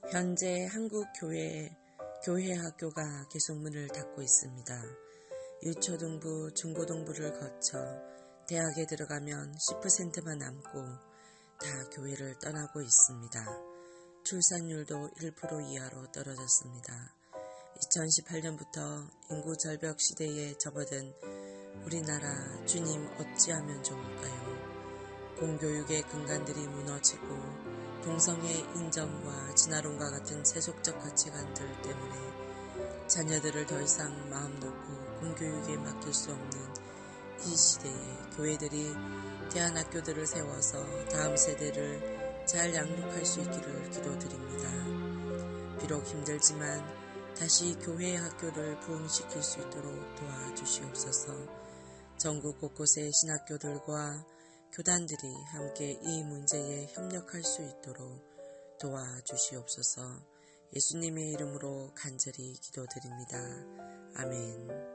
현재 한국 교회 학교가 계속 문을 닫고 있습니다. 유초등부, 중고등부를 거쳐 대학에 들어가면 10%만 남고 다 교회를 떠나고 있습니다. 출산율도 1% 이하로 떨어졌습니다. 2018년부터 인구 절벽 시대에 접어든 우리나라, 주님 어찌하면 좋을까요? 공교육의 근간들이 무너지고 동성애 인정과 진화론과 같은 세속적 가치관들 때문에 자녀들을 더 이상 마음 놓고 공교육에 맡길 수 없는 이 시대에 교회들이 대안학교들을 세워서 다음 세대를 잘 양육할 수 있기를 기도드립니다. 비록 힘들지만 다시 교회의 학교를 부흥시킬 수 있도록 도와주시옵소서. 전국 곳곳의 신학교들과 교단들이 함께 이 문제에 협력할 수 있도록 도와주시옵소서. 예수님의 이름으로 간절히 기도드립니다. 아멘.